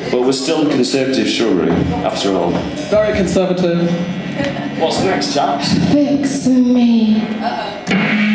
But we're still a conservative shrubbery, after all. Very conservative. What's next, chaps? Fix me.